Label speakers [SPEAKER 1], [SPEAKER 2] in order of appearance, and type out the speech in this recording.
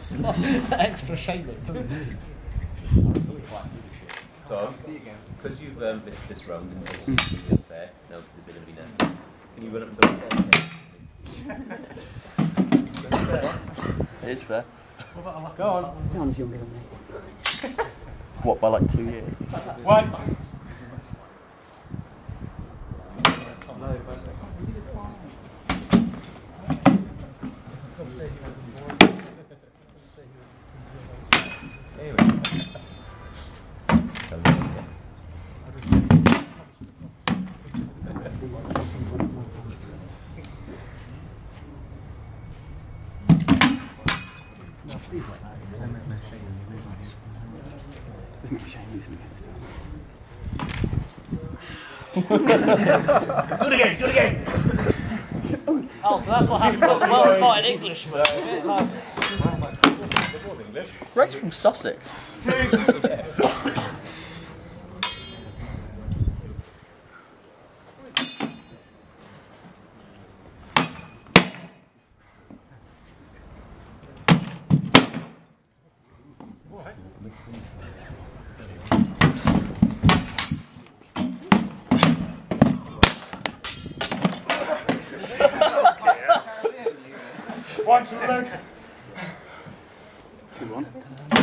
[SPEAKER 1] Extra shameless.
[SPEAKER 2] So, because you've missed this round and you're fair, now there's going to be no. Can you run up to the
[SPEAKER 3] It is fair.
[SPEAKER 1] Go on.
[SPEAKER 4] John's younger than me.
[SPEAKER 3] What, by like 2 years?
[SPEAKER 1] One.
[SPEAKER 4] Isn't it a shame losing against
[SPEAKER 1] Do it again, do it again! Oh, so that's what happens when the well-fighting Englishman.
[SPEAKER 3] Greg's from Sussex.
[SPEAKER 1] One to the leg.
[SPEAKER 4] 2-1.